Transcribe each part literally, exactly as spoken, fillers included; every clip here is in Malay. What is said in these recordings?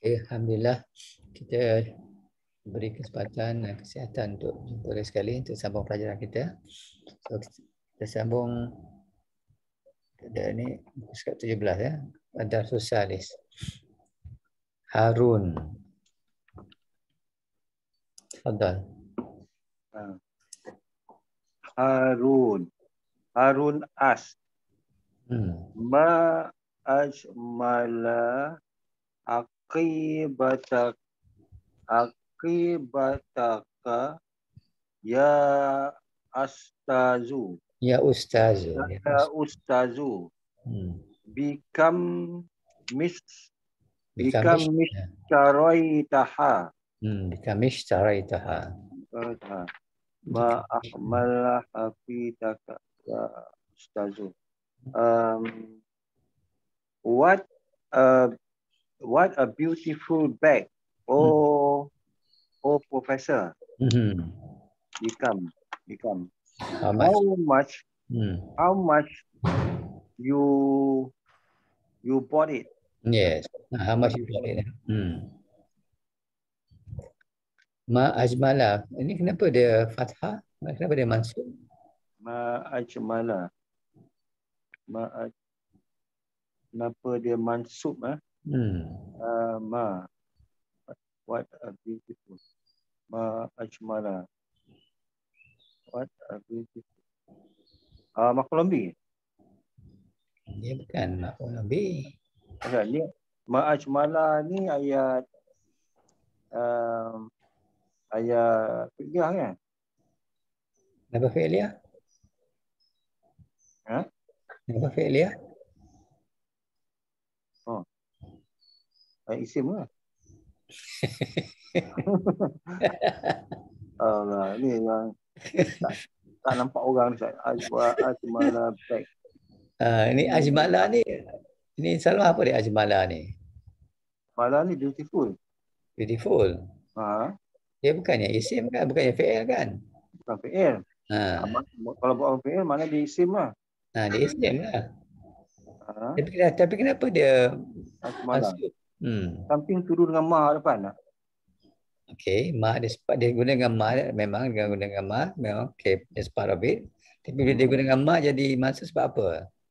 Alhamdulillah kita beri kesempatan dan kesihatan untuk jumpa lagi sekali untuk sambung pelajaran kita. So, kita sambung pada ni muka tujuh belas ya. Ad-Darsus Salis. Harun. Tafadhal. Harun. Harun as. Hmm. Ma ajmala aqibatak aqibataka ya astazu. Ya Ustaz. Ya ustazu. Hmm. Bikam mis Bikamish. bikam mis syaraitaha. Hmm. Bikamish syaraitaha. Ma ahmala hafidaka ya ustazu. Um, what a what a beautiful bag. Oh, hmm. oh, Professor. Hmm. Become, become. How much? How much? Hmm. How much you you bought it? Yes. How much you bought it? Hmm. Ma ajmala. Ini kenapa dia fathah? Kenapa dia mansub? Ma ajmala. Ma aj... Kenapa dia mansub eh? Hmm. Uh, ma. What a beautiful. Ma ajmala. What a beautiful. Ah, uh, maf'ul bih. Dia bukan maf'ul bih. Okay, ni ma ajmala ni ayat um, ayat fi'liyah kan? Kenapa fi'liyah? Ha? Kenapa fi'liyah? Oh. Ayat isim lah. Allah, ni yang tak, tak nampak orang ni. Ajwa ajmala baik. Uh, ini ajmala ni, ini selalu apa dia ajmala ni? Ajmala ni beautiful. Beautiful. Ha? Dia bukannya isim kan, bukannya fi'il kan? Bukan fi'il. Ha. Ha, kalau buat fi'il mana dia isim lah. Ha, dia isim lah. Ha? Tapi, tapi kenapa dia Ajmala. masuk? Hmm. Samping turun dengan ma depan tak? Okey, ma dia sebab dia guna dengan ma, memang dia guna dengan ma, memang okey, that's part of it. Tapi bila dia guna dengan ma jadi masuk sebab apa?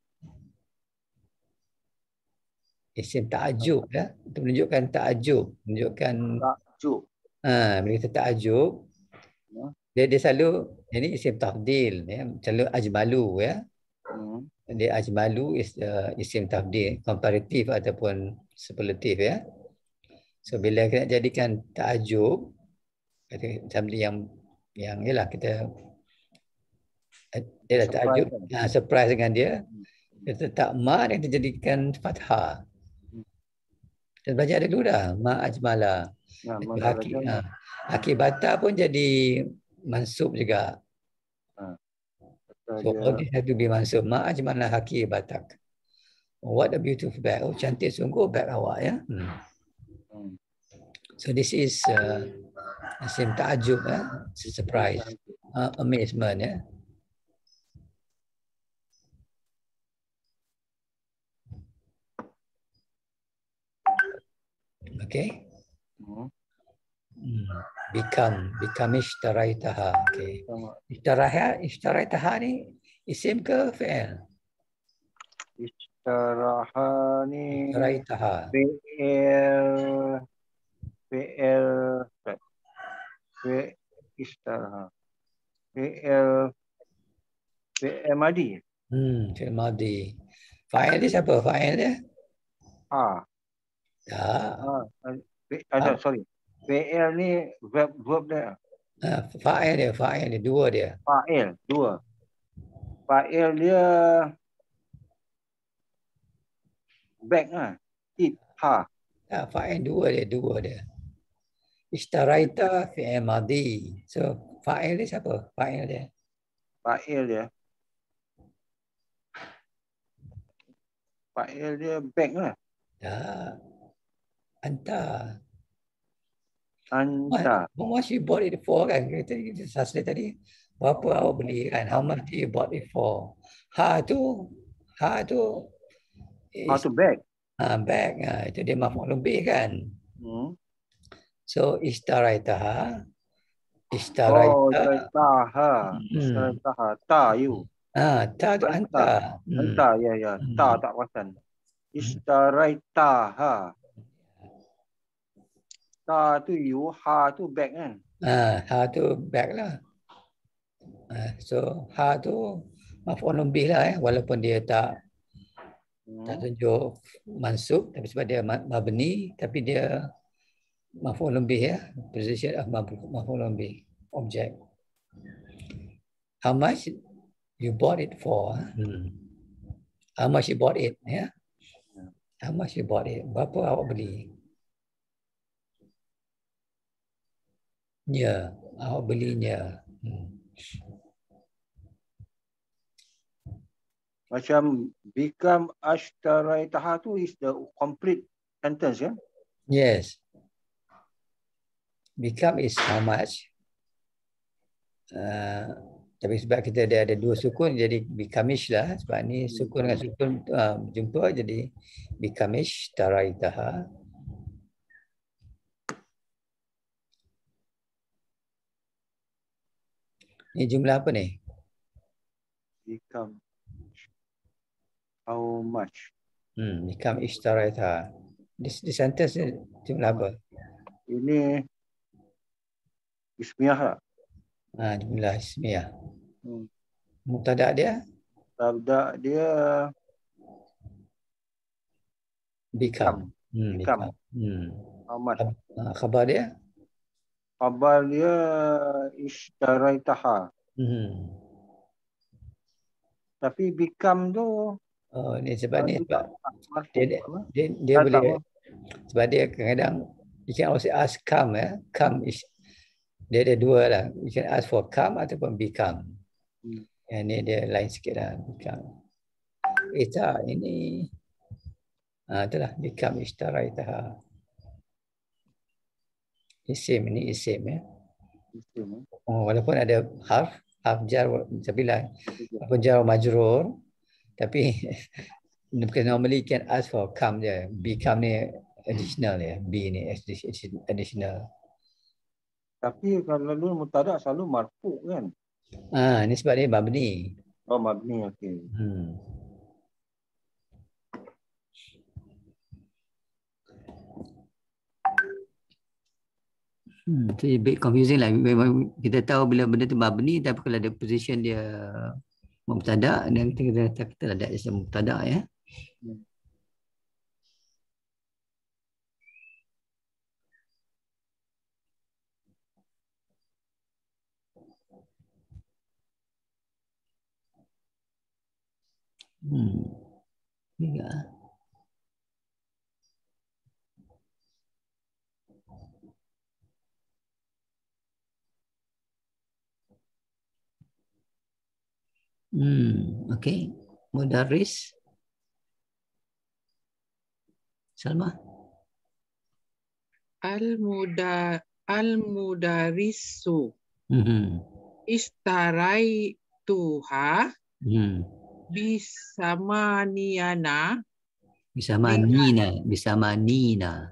Isim ta'ajub ya. Itu menunjukkan ta'ajub, menunjukkan Ta'ajub. ha, bila kita ta'ajub, Ya. dia dia selalu ini isim tafdil ya, selalu ajmalu ya. Hmm. Dia ajmalu is uh, isim tafdil, komparatif ataupun superlatif ya. So bila kita jadikan ta'ajub, something yang yang ialah kita dia dah ta'ajub, ha, surprise dengan dia, kita tak ma dia dijadikan fathah. Kita belajar dulu dah, ma ajmala. Ya, Haki, ha, akibata pun jadi mansub juga. Ha. So all this have to be mansub. Ma ajmala hakibatak. What a beautiful bag. Oh, cantik sungguh bag awak ya. Hmm. Hmm. So this is uh, isim ta'ajub ya, surprise, uh, amazement ya. Okay. Hmm. Hmm. Become, become ishtaraitaha. Okay. Ishtaraha, ishtaraitaha ni isim ke fi'il? Ishtaraha ni Ishtaraitaha. fi'il fi'il fi'il ishtaraha. Fi'il fi'il madi. Hmm, fi'il madi. Fa'il dia siapa? Fa'il dia? Ah. Tak. Ah, ah, sorry. Fi'il ni verb verb dia. Ah, fa'il dia, fa'il dia, dua dia. Fa'il, dua. Fa'il dia back ah. It, ha. Ah, fa'il dua dia, dua dia. Ishtaraita fi'il madi. So, fa'il dia siapa? Fa'il dia. Fa'il dia. Fa'il dia back lah. Tak. Anta. Anta. How much you bought it for kan? Kita sasli tadi. Berapa awak beli kan? How much you bought it for? Ha tu, ha tu. How to bag? Ha, bag. Ha, itu dia maf'ul bih kan? Hmm. So istaraitaha, Oh, istaraita. istaraitaha. Hmm. Istaraitaha. Ta you. Ah, ta tu anta. Hmm. Anta, ya, ya. Ta Hmm. tak perasan. Istaraitaha. Ta tu you, ha tu back kan? Ah, ha tu back lah. Ah, so ha tu maf'ul bih lah eh, walaupun dia tak tak Hmm. tunjuk mansub, tapi sebab dia ma- mabni, tapi dia maf'ul bih ya, position of maf'ul bih, object. How much you bought it for? Hmm. How much you bought it? Ya. How much you bought it? Berapa awak beli? Ya, awak belinya. Hmm. Macam become ashtaraitaha tu is the complete sentence kan? Yes. Become is how much? Uh, tapi sebab kita dia ada dua sukun jadi becomeish lah. Sebab ni sukun dengan sukun uh, jumpa jadi becomeish taraitaha. Ni jumlah apa ni? Become how much? Hmm, become ishtaraitaha. Di, di sentence ni jumlah apa? Ini ismiyah lah. Ha, jumlah ismiyah. Hmm. Mubtada dia? Tabda dia Become. Hmm, become. become. Hmm. How much? Uh, khabar dia? Khabar dia ishtaraitaha. Hmm. Tapi become tu Oh, ni sebab ni sebab marfu. dia, dia, dia boleh sebab dia kadang-kadang you can also ask come ya. Come is dia ada dua lah. You can ask for come ataupun become. Hmm. Yang ni dia lain sikit lah. Become. Ita ini ah itulah become ishtaraitaha. Isim ini isim ya. Isim. Oh, walaupun ada harf harf jar tapi lah apa jar majrur tapi because normally you can ask for come je. Become ni additional ya. B ni additional. Tapi kalau dulu mubtada selalu marfu kan? Ah, ni sebab dia mabni. Oh, mabni, okey. Hmm. Hmm, so a bit confusing lah. Memang kita tahu bila benda tu mabni, tapi kalau ada position dia mubtada, dan kita kata kita ada isim mubtada ya. Hmm. Hmm. Ya. Hmm, okey. Mudarris. Salma. Al-muda al-mudarisu. Hmm. Istaraituha Hmm. bisamaniana. Bersama Nina, bersama Nina.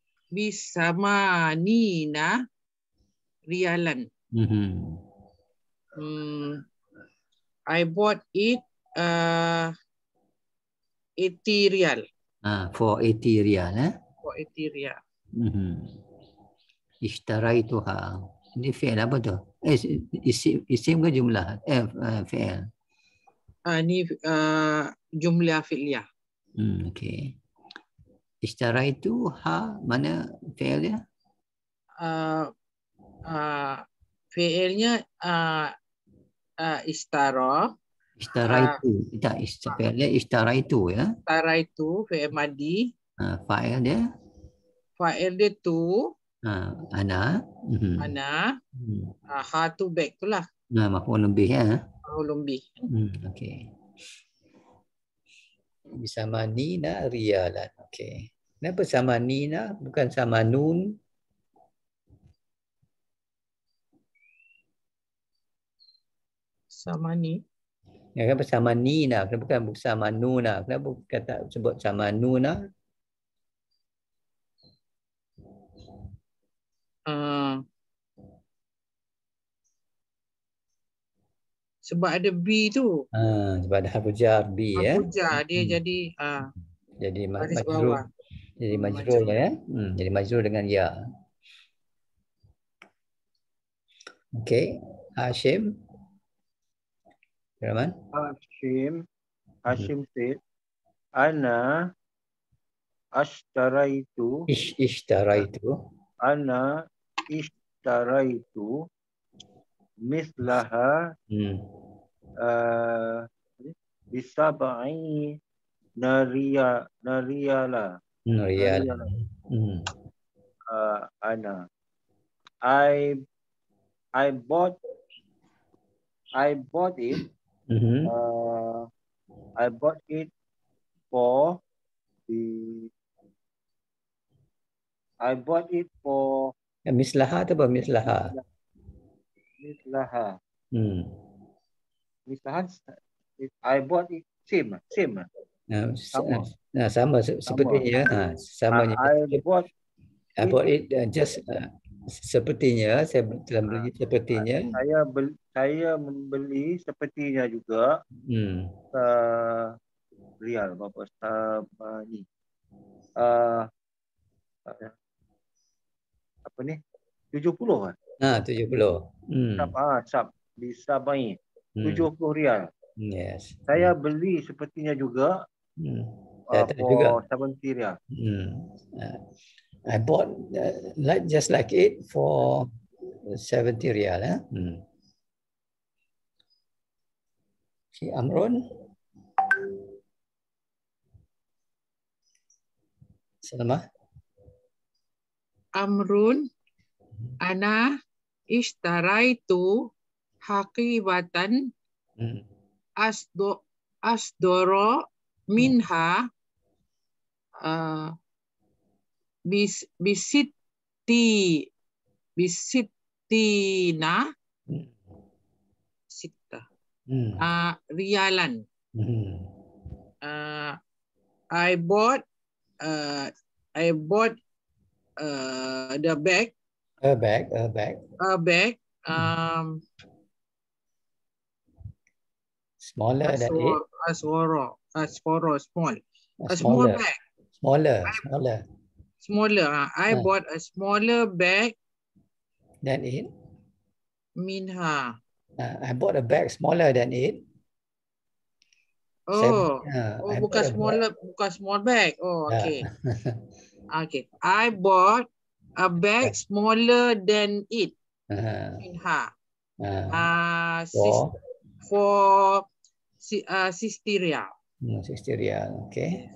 Bisamanina rialan. Hmm. Hmm. I bought it uh, eighty rial. Ah, for eighty rial eh. For eighty rial. Hmm. Ishtaraituha. Ini fi'il apa tu? Eh, isim, isim ke jumlah? Eh, uh, fi'il. Ah, ni uh, jumlah fi'liyah. Hmm, okey. Ishtaraitu ha mana fi'il dia? Uh, uh, fi'ilnya uh, uh, istara. Ishtaraitu. Uh, tak, fi'il dia ishtaraitu ya. Ishtaraitu fi'il madi. Ha, fa'il dia? Fa'il dia tu. Ha, ana. Hmm. Ana. Hmm. Uh, ha tu back tu lah. Nah, maf'ul lebih ya. Maf'ul lebih. Hmm, okey. Bersama Nina rialan. Okey. Kenapa sama Nina bukan sama Nun? Sama ni. Ya, kenapa sama Nina? Kenapa bukan bersama Nuna? Kenapa kata sebut sama Nuna? Uh, sebab ada B tu. Ah, sebab ada harfu jar B ya. Harfu jar dia Hmm. jadi uh, Jadi ma- baris majrur. bawah. Jadi Hmm, majrur majrur. ya. Hmm. Jadi majrur dengan ya. Okey. Hashim. Rahman. Hashim, Hashim said, Ana ashtaraitu, Ish ishtaraitu. Ana ishtaraitu mislaha Hmm. uh, bisabai naria nariala Hmm, riyal. nariala Hmm. uh, Ana. I I bought I bought it. Mhm. Uh, I bought it for the. I bought it for Ya, mislaha atau apa mislaha? mislaha. Hmm. Mislaha. I bought it same same. Nah, s- Sama. nah, sama se- sepertinya. Ha, samanya. I bought I bought it uh, just uh, sepertinya saya telah beli sepertinya. Saya beli, saya membeli sepertinya juga. Hmm. Uh, Rial berapa? Uh, ni. Uh, apa ni? tujuh puluh kan? Ah, tujuh puluh. Hmm. Sab, ah, sab. Di Sabai. Hmm. tujuh puluh rial. Yes. Saya Hmm. beli sepertinya juga. Hmm. Uh, Saya tahu for juga. tujuh puluh rial. Hmm. Uh, I bought uh, like just like it for seventy rial. Eh? Hmm. Si Amrun. Salma. Amrun, ana ishtaraitu haqibatan Hmm. asdo asdoro minha uh, bis bisitti bisittina Hmm. sita Hmm. uh, rialan. Hmm. Uh, I bought uh, I bought uh, the bag A bag, a bag. a bag um Smaller than it. asworo asworo small Uh, a small smaller. bag Smaller, smaller smaller uh, I Ah. bought a smaller bag than it. minha. Uh, I bought a bag smaller than it. Oh, Seven, uh, oh I bukan bought a smaller, bukan small bag. Oh, bag. okay. Okay. I bought a bag smaller than it. Uh, Minha. uh, Uh, for for si- uh, sixty rial. hmm, sixty rial. Okay.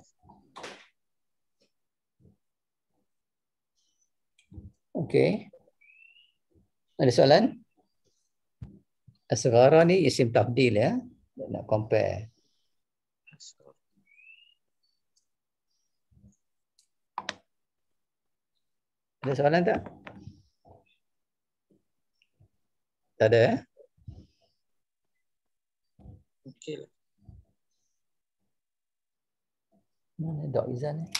Okay. Ada soalan? Asghara ni isim tafdil ya. Nak compare. Ada soalan tak? Tak ada eh? Okay. Mana Dok Izan ni?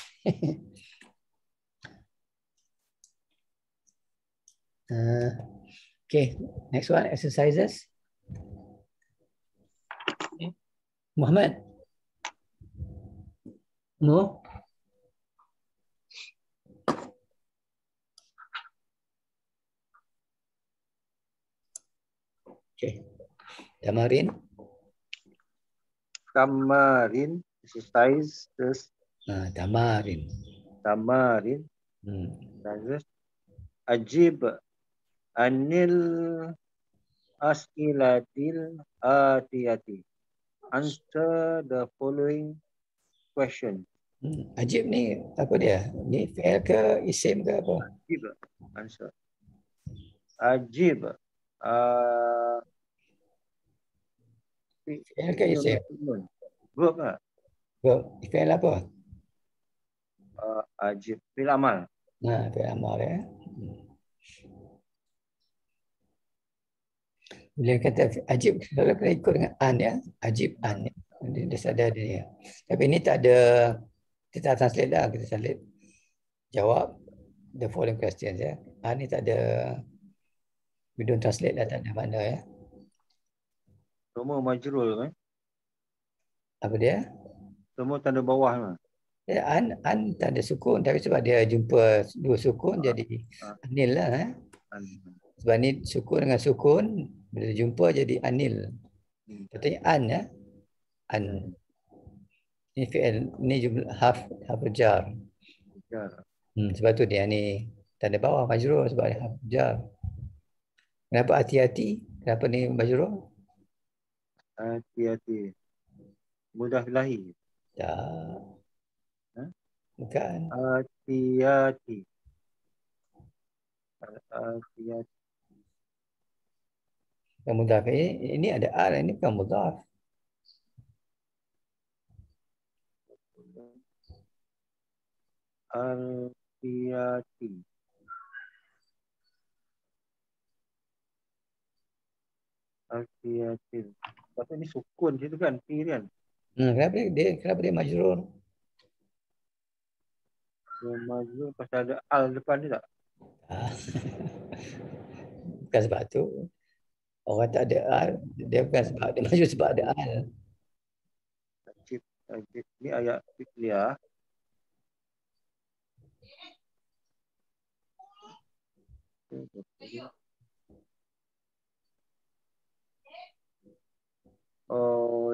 uh, okay, next one exercises. Okay. Muhammad. No. Okay. Tamarin. Tamarin exercise terus Ah, tamarin. tamarin Hmm. terus ajib anil as'ilatil atiyati. Answer the following question. Hmm. Ajib ni apa dia? Ni fi'il ke isim ke apa? Ajib. Answer. Ajib. Uh, Fi'il ke isim? Verb lah. Verb. Fi'il apa? Uh, ajib. Fi'il amal. Nah, fi'il amal ya. Hmm. Bila kata ajib, kalau kena ikut dengan an ya. Ajib an ya. Dia, dia sadar dia. Tapi ini tak ada, kita tak translate dah. Kita translate jawab. the following questions ya. Ah ni tak ada, we don't translate lah, tak ada makna ya. Semua majrul kan? Apa dia? Semua tanda bawah kan? Ya, an an tak ada sukun, tapi sebab dia jumpa dua sukun Ah, jadi ah, anil lah. Eh. an. Sebab ni sukun dengan sukun bila jumpa jadi anil. Hmm. Katanya an ya. An. Hmm. Ni fi'il, ni jumlah harf harf jar. Ya. Hmm, sebab tu dia ni tanda bawah majrur sebab dia harf jar. Kenapa hati-hati? Kenapa ni majrur? Hati-hati. Mudah kelahi. Tak. Ha? Bukan. Hati-hati. Hati-hati. Yang mudhaf ini, ini ada al, ini bukan mudhaf. Hati-hati. Hati-hati. Pasal ni sukun situ kan, T kan. Hmm, kenapa dia kenapa dia majrur? Dia majrur pasal ada al depan dia tak? Ah. Bukan sebab tu. Orang tak ada al, dia bukan sebab dia majrur sebab ada al. Tajib, tajib. Ni ayat fiqliyah. Oh,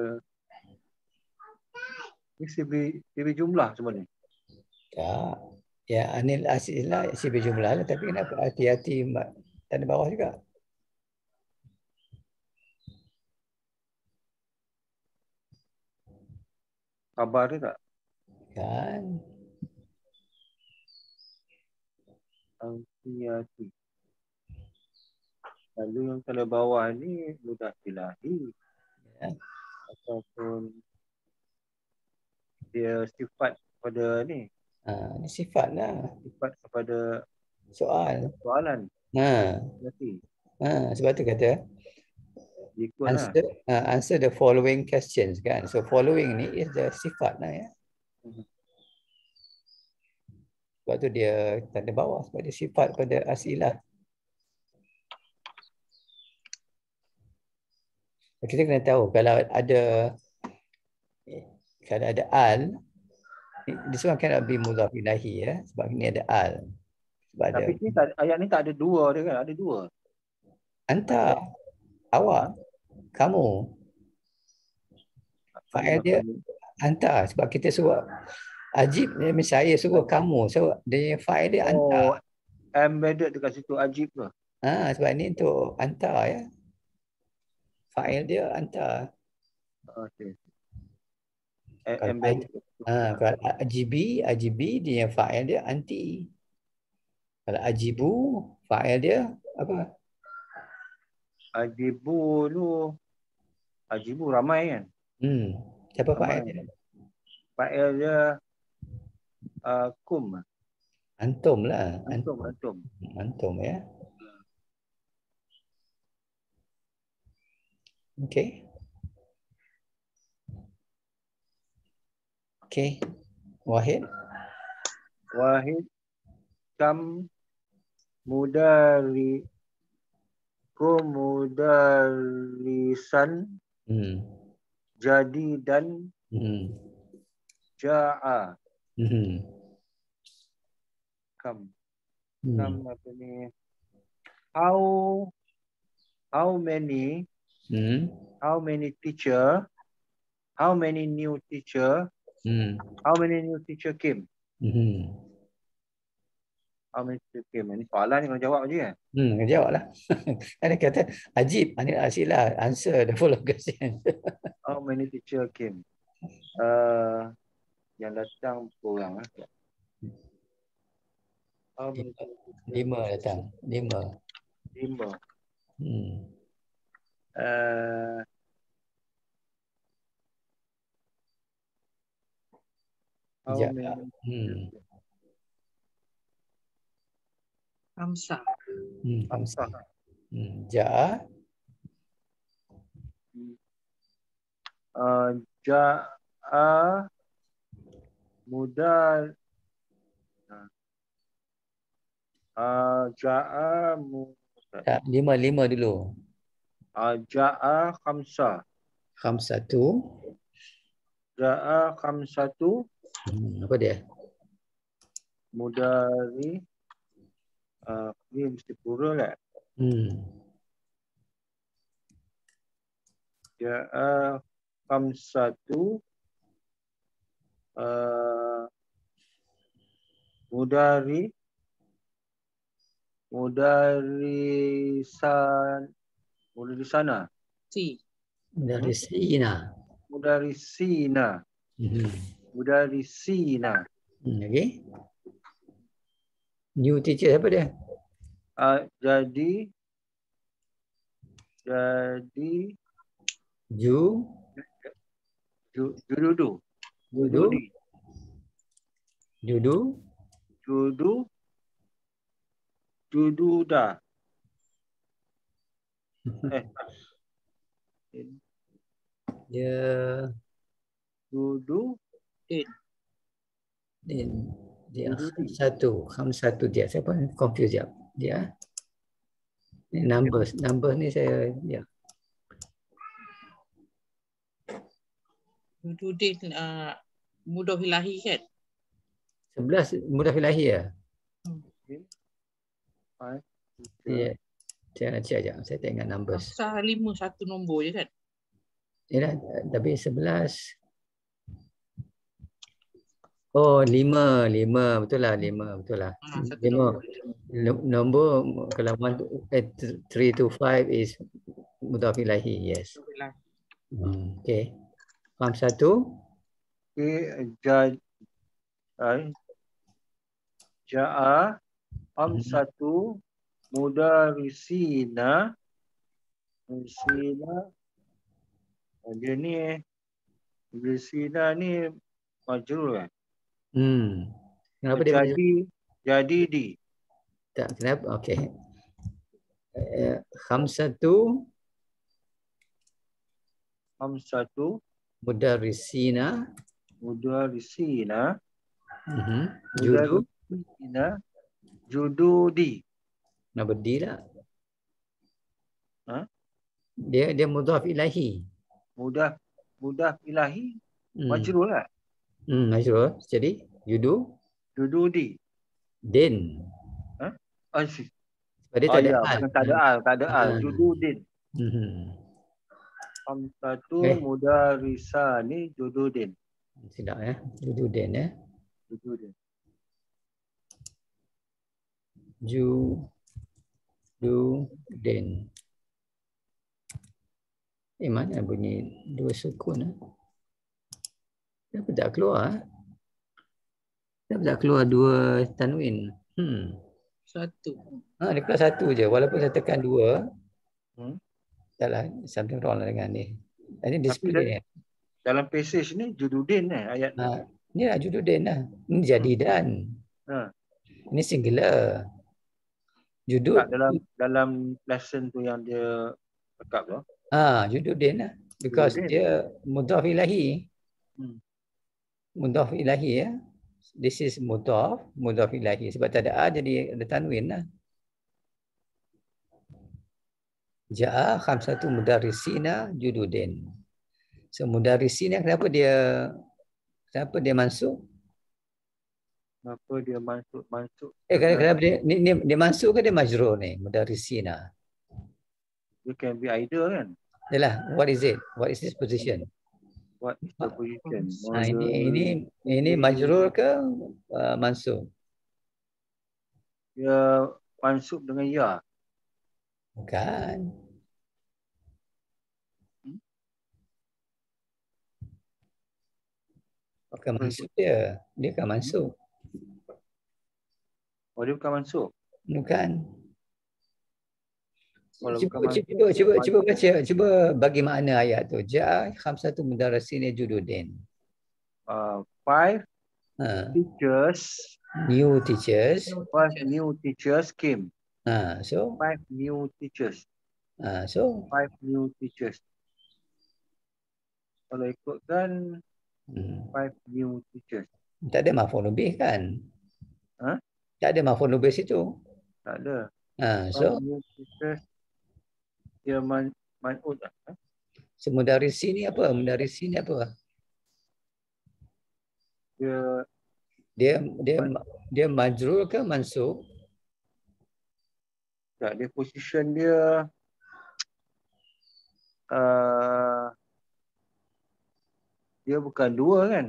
ni sibri, sibri jumlah semua ni. Tak. Ya, anil asilah si berjumlah lah. Tapi kenapa hati-hati tanda bawah juga? Khabar dia tak? Kan? Hati-hati. Lalu yang tanda bawah ni mudah dilahi. Ya. Ataupun dia sifat kepada ni. Ha, ini sifat lah. Sifat kepada Soal. soalan. Ha. Nanti. Ha, sebab tu kata Ikut lah. answer, uh, answer the following questions kan. So following ni is the sifat lah ya. Hmm. Sebab tu dia tanda bawah sebab dia sifat pada asilah. Kita kena tahu kalau ada kalau ada al, this one cannot be mudhaf ilahi ya, sebab ni ada al. Sebab Tapi ada ni tak, ayat ni tak ada dua dia kan? Ada dua. anta, awak, kamu. Fa'il dia anta sebab kita suruh ajib ni saya suruh kamu. So dia fa'il dia anta. Oh, embedded dekat situ ajib tu. Ha, sebab ni untuk anta ya. Fa'il dia anta. Okey. Kalau Embedded. ha, kalau ajibi, ajibi dia fa'il dia anti. Kalau ajibu, fa'il dia apa? Ajibu tu. Ajibu ramai kan? Hmm. Siapa fa'il dia? Fa'il dia uh, kum. Antum lah. Antum, antum. Antum ya. Okey. Okey. Wahid. Wahid kam mudari kum mudarisan Hmm. jadi dan Hmm. ja'a. Hmm. Kam. Hmm. Kam apa ni? How how many Hmm. how many teacher how many new teacher Hmm. how many new teacher came? Hmm. How many teacher came? Ini soalan ni kena jawab je kan? Hmm, jawab lah. Ada kata ajib, anil asilah, answer the following question. How many teacher came? Uh, yang datang kurang lah. How many teacher? Lima datang, lima. Lima. Hmm. Uh, how Ja. many? Hmm. Hamsa. Hmm. Hamsah. Hmm. Ja. Uh, ja'a mudar Uh, ja'a mu Tak, lima, lima dulu. uh, ja'a khamsa. Khamsatu. Ja'a khamsatu Hmm, apa dia? mudari uh, ni mesti plural lah. Hmm. Ja'a khamsatu uh, mudari mudarisan mudarisana C. Dari Sina. mudarisina Hmm. mudarisina Hmm, lagi. New teacher apa dia? uh, jadi jadi Ju. ju, jududu Judu. jududi Judu. judu jududa eh Dia. judu Din. Dia. Dia Jududi. satu. Khamsatu dia. Saya pun confuse jap. Dia. Ni numbers. Numbers ni saya. Ya. Jududin uh, mudhaf ilahi kan? Sebelas mudhaf ilahi ya? five Ya. Saya nak cek jap. Saya tak ingat numbers. Asal lima satu nombor je kan? Ya, tapi sebelas. Oh, lima. Lima. Betul lah. Lima. Betul lah. Ah, satu Lima. nombor. Nombor kalau one, eh, three to five is mudhaf ilahi. Yes. Mudhaf ilahi. Hmm, okay. Faham satu? okay, ja, ay, ja'a khamsatu mudarisina mudarisina dia ni mudarisina ni majrur kan? Hmm. Kenapa dia jadi jadi di tak kenapa? Okey. Eh, khamsatu khamsatu mudarrisina. mudarisina Mhm. Judu. mudarisina jududi. Kenapa di lah? Ha? Dia dia mudhaf ilahi. Mudah mudah ilahi Hmm. majrur lah. Hmm, majrur. Jadi judu Jududi. din. Ha? Ah, si. Sebab dia Oh tak ada ya, al. bukan tak ada al, tak ada al. Hmm. Jududin. Mhm. Khamsatu Eh. mudarisani jududin. Silap ya. Judu din ya. Jududin. Ju du din. Eh, mana bunyi dua sukun eh? Kenapa tak keluar? Eh? Kenapa tak keluar dua tanwin? Hmm. Satu. Ha, dia keluar satu je. Walaupun saya tekan dua. Hmm? Taklah, something wrong lah dengan ni. Ini Tapi display ni. dalam passage ni jududin eh ayat ni. Ha, ni lah jududin lah. Ini jadi dan. Ha. Ini singular. Judud. Tak dalam dalam lesson tu yang dia cakap tu. Ah, jududin lah. Because Jududin. dia mudhaf ilahi. Hmm. Mudhaf ilahi ya. This is mudhaf, mudhaf ilahi. Sebab tak ada a jadi ada tanwin lah. Ja'a khamsatu mudarrisina jududin. So mudarrisina kenapa dia kenapa dia masuk? Kenapa dia masuk masuk? Eh kenapa dia ni, ni dia masuk ke dia majrur ni mudarrisina? It can be either kan. Yalah, what is it? What is this position? What is the position? Ha, ini ini ini majrur ke uh, mansub? Dia mansub dengan ya. Bukan. Bukan mansub dia. Dia bukan mansub. Oh, dia bukan mansub. Bukan. Kalau Cuba, bukan cuba, cuba, cuba baca, cuba bagi makna ayat tu. Ja'a khamsatu mudarrisina jududin. Uh, five Ha. teachers, New teachers. five new teachers came. Ha, so, Five new teachers. ha, so, Five new teachers. Kalau ikutkan hmm, five new teachers. tak ada maf'ul bih kan? Ha? Tak ada maf'ul bih situ. Tak ada. Ha, so Dia proses dia man, man'ut lah. Eh? so mudarisi ni apa? Mudarisi ni apa? Dia Dia dia dia majrur ke mansub? tak, dia position dia uh, dia bukan dua kan?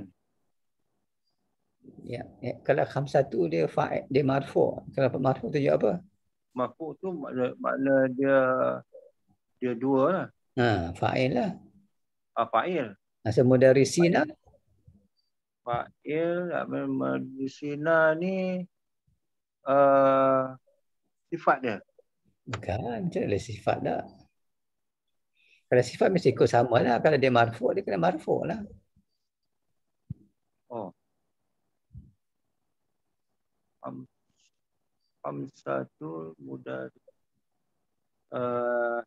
Ya, ya. Kalau khamsatu dia fa'il, dia marfu'. Kalau marfu' tu apa? Marfu' tu makna, makna dia dia dua lah. Ha, fa'il lah. Ah, fa'il. Asal mudarisina Fa'il memang di sini ni uh, sifat dia. bukan, macam mana sifat dah. Kalau sifat mesti ikut sama lah. Kalau dia marfu' dia kena marfu' lah. Oh. Am, am satu mudah uh,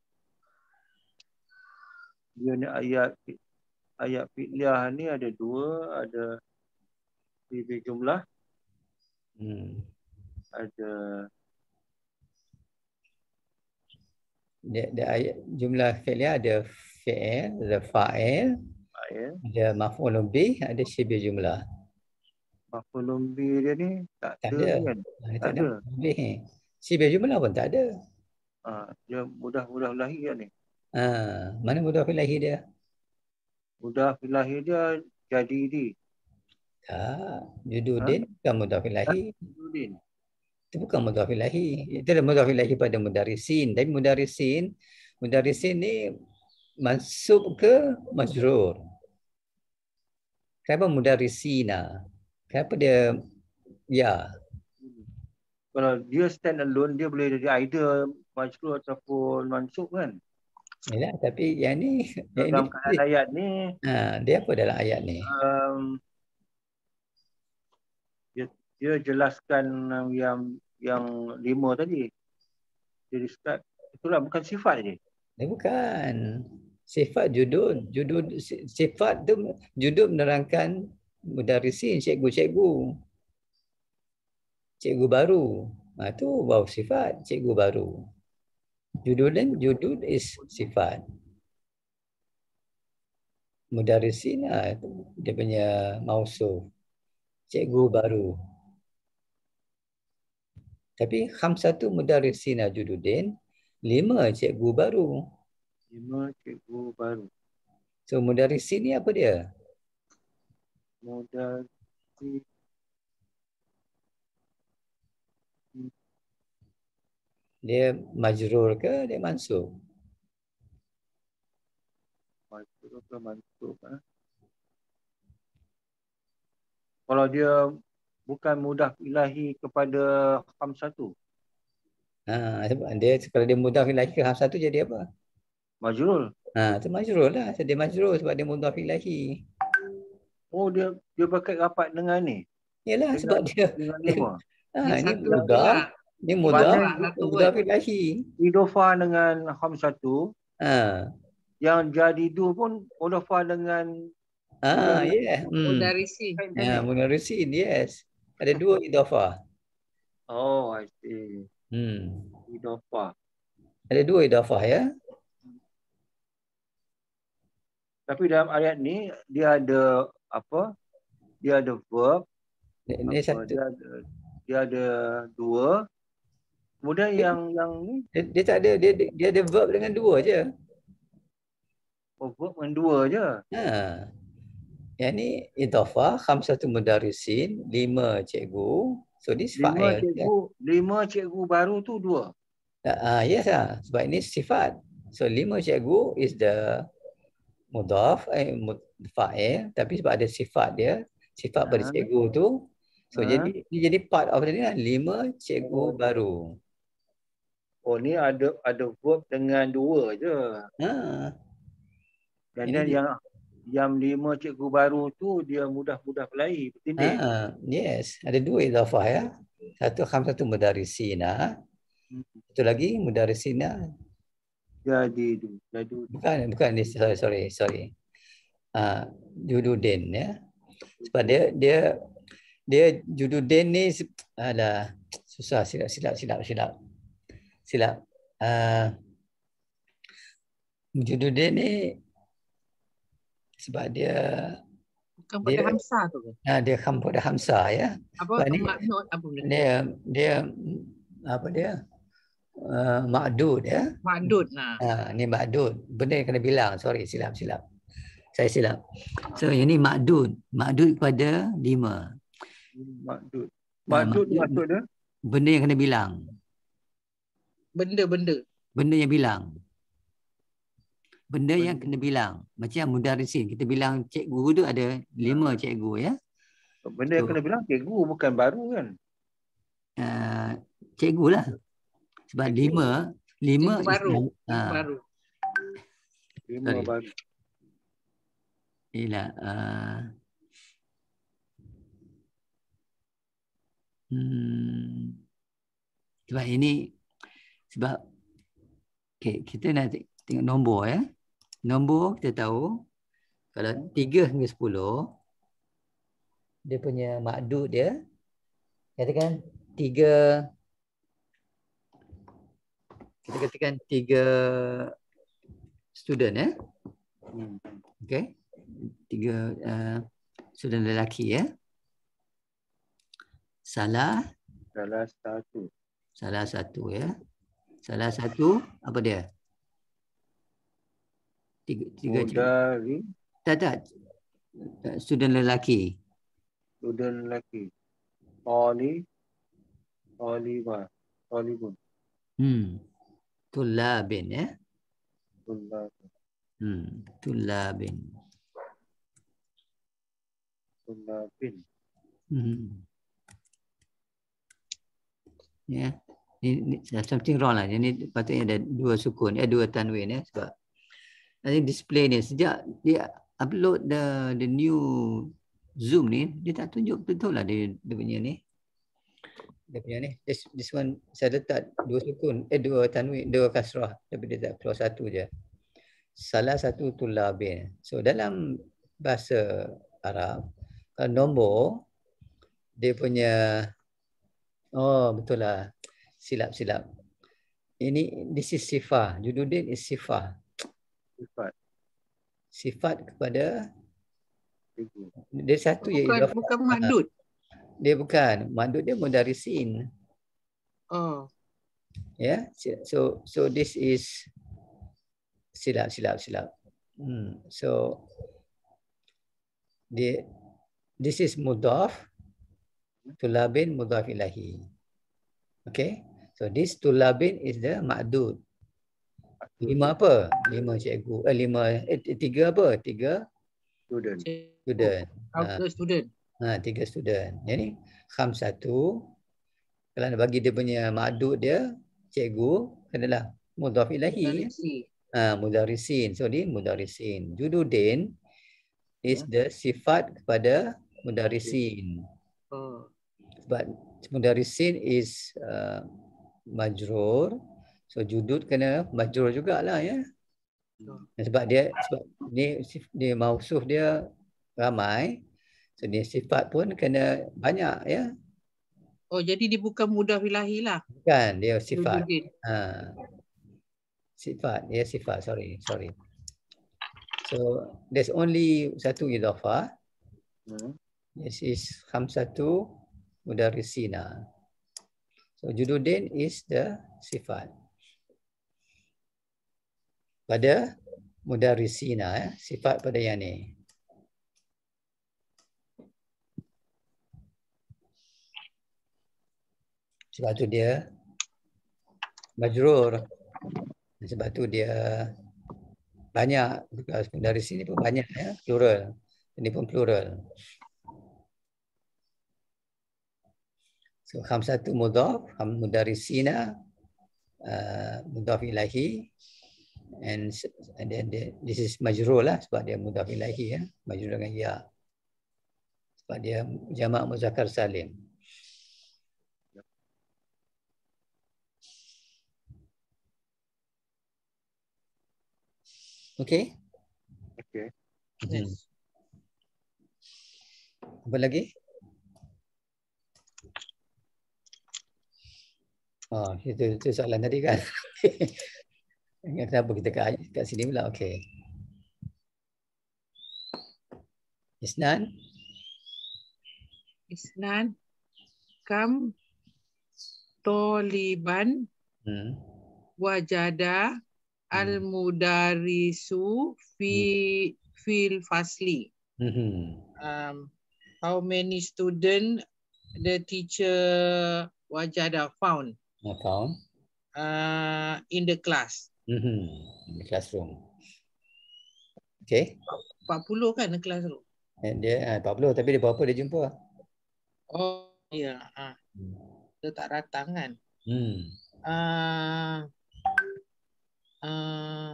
dia ni ayat ayat fi'liyah ni ada dua, ada fi'il jumlah, Hmm. ada Dia, dia ayat jumlah fi'liyah ada fi'il, ada fa'il, fa'il. ada maf'ulun bih, ada syibih jumlah. Maf'ulun bih dia ni tak, Tak ada ada. ni kan? Ha, Tak, tak ada ada. maf'ulun bih ni. Syibih jumlah pun tak ada. Ha, dia mudah-mudah lahir kan ni. Ha, mana mudah filahi dia? Mudah lahir dia jadi di. Tak. Jududin bukan mudah filahi. Judin. Itu bukan mudhaf ilahi. Itu adalah mudhaf ilahi pada mudarisin. Tapi mudarisin, mudarisin ni mansub ke majrur? Kenapa mudarisina? Kenapa dia ya? Kalau dia stand alone, dia boleh jadi either majrur ataupun mansub kan. Yalah, tapi yang ni, yang Dalam ini keadaan ayat ni, ha, dia apa dalam ayat ni? um, dia, dia jelaskan yang yang lima tadi. Dia start, itulah bukan sifat je. Dia bukan. Sifat judul. Judul sifat tu judul menerangkan mudarisin, cikgu-cikgu. Cikgu baru. Ha, tu baru sifat cikgu baru. Judul dan judul is sifat. Mudarisin ha, dia punya mausuf. Cikgu baru. Tapi khamsatu mudarisina jududin, lima cikgu baru. Lima cikgu baru. So mudarisin ni apa dia? Mudarisin. Dia majrur ke dia mansub? Majrur ke mansub. Eh? Kalau dia bukan mudah ilahi kepada khamsatu. Ha, dia kalau dia mudhaf ilahi ke khamsatu jadi apa? Majrur. Ha, itu majrur lah. Dia majrur sebab dia mudhaf ilahi. Oh, dia dia berkait rapat dengan ni. Yalah Dengan, sebab dia dengan lima. ha, ini satu mudhaf, ini Mana mudhaf, mudhaf ilahi. idofah dengan khamsatu. Ha. Yang jadi du pun idofah dengan Ah, yeah. Hmm. mudarisi. Ya, mudarisin, yes. Ada dua idafah. Oh, I see. Hmm. Idofah. Ada dua idafah ya. Tapi dalam ayat ni dia ada apa? Dia ada verb. Ini Apa? satu. Dia ada, dia ada dua. Kemudian dia, yang yang ni dia, dia tak ada dia dia ada verb dengan dua je. oh, verb dengan dua je. Ha. Yang ni idafah khamsatu mudarisin, lima cikgu. So this Lima fa'il. cikgu, lima cikgu baru tu dua. Ah, yes lah. Sebab ini sifat. So lima cikgu is the mudaf, eh, fa'il. Tapi sebab ada sifat dia, sifat pada Ha. cikgu tu. So Ha. jadi ini jadi part of ini lah. Lima cikgu baru. Oh, ni ada ada verb dengan dua je. Ha. Dan Ini dan di- yang yang lima cikgu baru tu dia mudah-mudah berlari, bertindih. Ah, yes, ada dua idafah ya. Satu khamsatu mudarisina. Hmm. Satu lagi mudarisina. Jadi tu, jadi Bukan, bukan ni sorry sorry sorry. Ah, jududin ya. Sebab dia dia dia jududin ni alah Susah, silap, silap, silap, silap. Silap. Uh, Mujududin ni sebab dia Bukan pada dia Hamzah tu ke? uh, dia kamu pada Hamzah ya. Apa? Sebab ni Maknut apa benda? dia dia apa dia? Uh, makdud ya. Makdud. Nah. Uh, ni makdud. Benda yang kena bilang. Sorry, silap, silap. Saya silap. So yang ni makdud. Makdud kepada lima. Makdud. Uh, Makdud ni maksudnya? Benda yang kena bilang. Benda-benda. Benda yang bilang. Benda Benda. yang kena bilang. Macam mudarisin. Kita bilang cikgu tu ada lima cikgu ya. Benda yang So, kena bilang cikgu bukan baru kan? Uh, cikgu lah. Sebab Cikgu. lima. Lima Cikgu baru. is, Cikgu uh, baru. Lima sorry. baru. Ialah. Uh, hmm, sebab ini. Sebab. Okay, kita nak tengok nombor ya. Nombor kita tahu. Kalau tiga hingga sepuluh. Dia punya makdud dia. Katakan tiga. Kita katakan tiga student ya. Hmm. Okay. Tiga uh, student lelaki ya. Salah. Salah satu. Salah satu ya. Salah satu apa dia? Tiga, tiga Mudari. Tak tak. Student lelaki. Student lelaki. Oli. Olima. Olibun. Hmm. Tulabin ya. Tulabin. Hmm. Tulabin. Tulabin. Hmm. Ya. Yeah. Ini, ini something wrong lah. Ini patutnya ada dua sukun, eh dua tanwin ya. Sebab I think display ni sejak dia upload the the new Zoom ni, dia tak tunjuk betul lah dia, dia punya ni. Dia punya ni. This, this one saya letak dua sukun, eh dua tanwin, dua kasrah. Tapi dia tak keluar satu je. Salah satu tulabin. So dalam bahasa Arab, kalau nombor dia punya, oh betul lah. Silap-silap. Ini this is sifah. Jududin is sifah. Sifat. Sifat kepada Cikgu. dia satu Bukan, ya idafah. bukan makdud. Dia bukan. Makdud dia mudarisin. Oh. Ya. Yeah? So so this is silap silap silap. Hmm. So dia this is mudhaf. Tulabin mudhaf ilahi. Okay. So this tulabin is the makdud. Lima apa? Lima cikgu. Eh lima eh tiga apa? Tiga Student. student. Outer Ha. student. Ha, tiga student. Jadi kham satu. Kalau nak bagi dia punya makdud dia, cikgu, kenalah mudhaf ilahi. Ha, mudarisin. So dia mudarisin. Jududin is the sifat kepada mudarisin. Oh. Sebab mudarisin is uh, majrur. So judud kena majrur jugalah ya. Sebab dia sebab ni dia mausuf dia ramai. So dia sifat pun kena banyak ya. Oh jadi dia bukan mudhaf ilahi lah. Bukan, dia sifat. Jududin. Ha. Sifat, dia sifat, sorry, sorry. So there's only satu idhafah. Hmm. This is khamsatu mudarisina. So jududin is the sifat. Pada mudarisina, eh, sifat pada yang ni. Sebab tu dia majrur. Sebab tu dia banyak. Dari sini pun banyak ya, plural. Ini pun plural. So khamsatu mudhaf, ham mudarisina, uh, mudhaf ilahi, and, and then the, this is majrur lah sebab dia mudhaf ilahi ya, majrur dengan ya. Sebab dia jamak muzakkar salim. Okey? Okey. Yes. Apa lagi? Oh, itu, itu soalan tadi kan. Kenapa kita kat, kat sini pula? Okey. Isnan. Isnan kam toliban Hmm. wajada al-mudarisu fi fil fasli. Hmm. Um, how many student the teacher wajada found Account. uh, in the class? Hmm. In the classroom. Okey. empat puluh kan the classroom? And dia ah, empat puluh tapi dia berapa dia jumpa? Oh ya, yeah. ah, dia tak datang kan? Hmm. Uh, uh,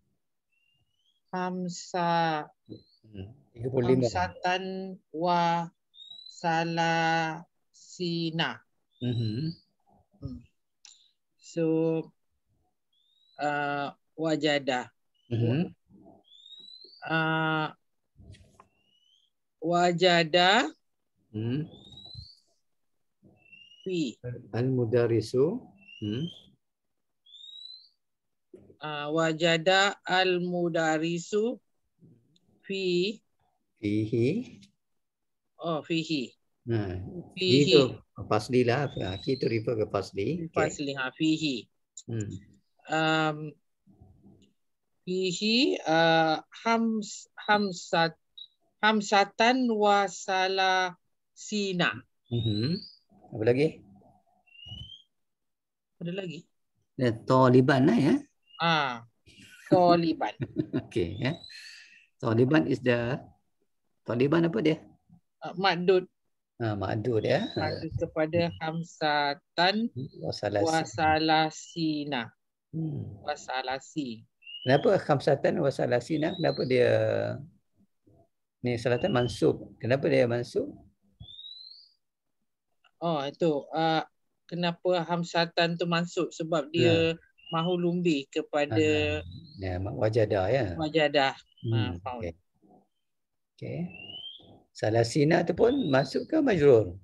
Hamsa Hmm. tiga puluh lima. Hamsatan wa salasina. Hmm. Hmm. So uh, wajada. Hmm. Uh, wajada Hmm. fi Al-mudarisu. Hmm. uh, wajada al-mudarisu fi Fihi. oh fihi Nah, Fihi. itu pasli lah. Fi itu refer ke pasli. fi Okey. fasli ha fihi Hmm. um fihi uh, hams hamsat hamsatan wa salasina. Hmm. Apa lagi? Ada lagi? Eh, Taliban lah ya. Ah, Taliban. Okey ya. Taliban is the Taliban apa dia? Uh, Maddud Ha, ma'dud ya. maddud kepada hamsatan Wasalasi. wasalasina. Hmm. Wasalasi. Kenapa khamsatan wasalasina? Kenapa dia ni salatan mansub? Kenapa dia mansub? Oh itu uh, kenapa hamsatan tu masuk sebab dia mahu lumbi kepada Ya, wajadah ya. wajadah. Hmm. uh, found. Okey. Okey. Salasina tu pun masuk ke majrur?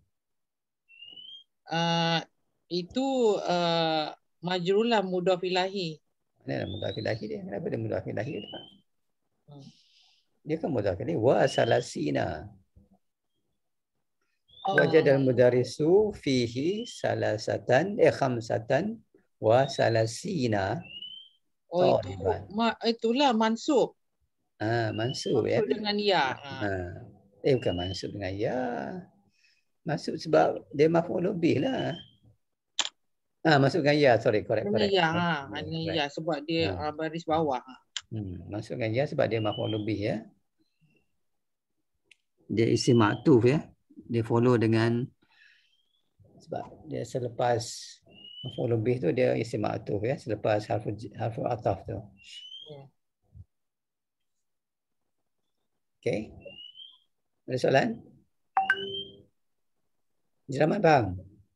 Uh, itu uh, majrulah mudhaf ilahi. Mana mudhaf ilahi dia? Kenapa dia mudhaf ilahi tak? Hmm. Dia kan mudhaf ilahi wa salasina. Oh. Wajadal mudarisu fihi salasatan eh khamsatan wa salasina. Oh itu ma, itulah mansub. Ah, mansub, Mansub ya. dengan ya. Ha. Eh bukan mansub dengan ya. Masuk sebab dia maf'ul bih lah. Ah, masuk dengan ya, sorry, correct, Hanya correct. ya, ha, hanya Correct. ya sebab dia Ha. uh, baris bawah. Hmm, masuk dengan ya sebab dia maf'ul bih ya. Dia isim ma'tuf ya. Dia follow dengan sebab dia selepas maf'ul bih tu dia isim ma'tuf ya, selepas harfu harfu ataf tu. Hmm. Okey. Ada soalan? Jeramat bang.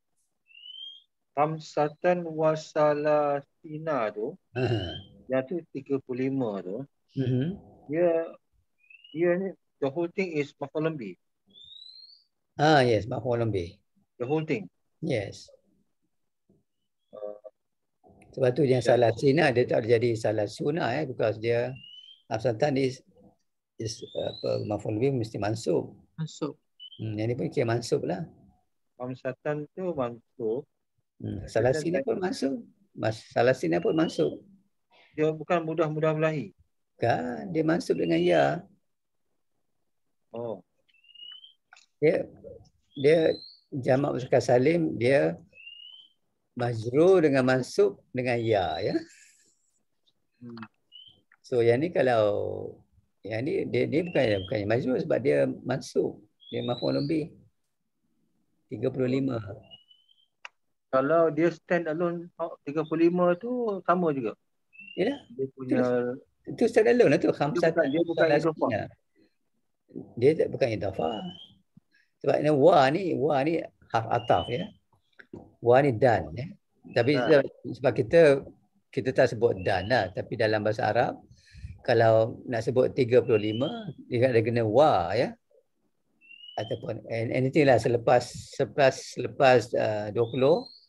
Hamsatan wasalasina tu, Ha. yang tu tiga puluh lima tu, Mhm. dia dia ni the whole thing is maf'ul bih. Ah, yes, maf'ul bih. The whole thing. Yes. Uh, Sebab tu yang Ya. salah sina dia tak jadi salah sunah eh because dia hamsatan is is apa maf'ul bih mesti mansub. Mansub. Hmm, yang ni pun kira mansub lah. Hamsatan tu mansub. Hmm, salah sina pun mansub. Mas salah sina pun mansub. Dia bukan mudah-mudah belahi. Kan dia mansub dengan ya. Oh. Dia dia jamak muzakkar salim dia majrur dengan mansub dengan ya ya. Hmm. So yang ni kalau yang ni dia dia bukan bukannya majrur sebab dia mansub. Dia maf'ul bih. tiga puluh lima. Kalau dia stand alone tiga puluh lima tu sama juga. Yalah. Dia punya Itu stand alone lah tu. dia bukan dia bukan idhofah. Dia tak bukan idhofah. Sebab ni wa ni wa ni harf ataf ya. Wa ni dan ya. Tapi Ha. sebab kita kita tak sebut dan lah, tapi dalam bahasa Arab kalau nak sebut tiga puluh lima dia ada kena wa ya. Ataupun anything lah selepas selepas selepas uh, dua puluh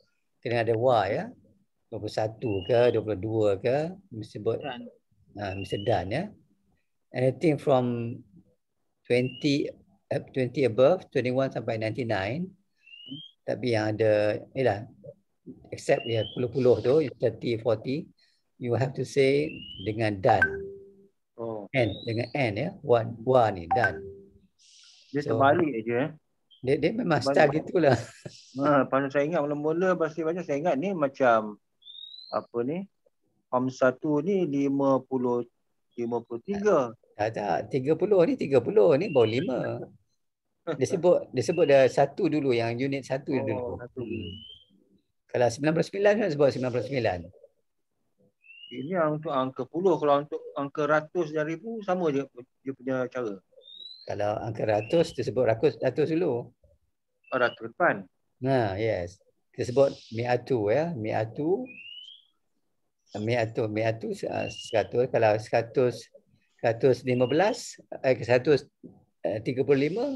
kena ada wa ya. dua puluh satu ke, dua puluh dua ke, mesti sebut Dan uh, mesti dan ya. Anything from twenty, uh, twenty above, twenty-one sampai ninety-nine. Tapi yang ada, ni lah, except ya puluh-puluh tu, thirty, forty, you have to say dengan dan. Oh. N, dengan N ya. Wa, wa ni, dan. Dia So, terbalik aja eh. Dia, dia memang Terbalik. style gitulah. Ha, pasal saya ingat mula-mula bahasa baca saya ingat ni macam apa ni? Hamsatu ni lima puluh, lima puluh tiga. Tak, tak. tiga puluh ni, tiga puluh ni baru lima. Dia sebut, dia sebut dah satu dulu, yang unit satu Oh, dulu. satu. Hmm. Kalau sembilan puluh sembilan kan sebut sembilan puluh sembilan. Ini yang untuk angka puluh, kalau untuk angka ratus dan ribu sama je dia punya cara. Kalau angka ratus, dia sebut ratus, ratus dulu. Oh, ratus depan. Nah, yes. Kita sebut mi'atu ya, mi'atu. Mi'atu, mi'atu seratus. Kalau seratus, seratus lima belas, eh, seratus tiga puluh lima,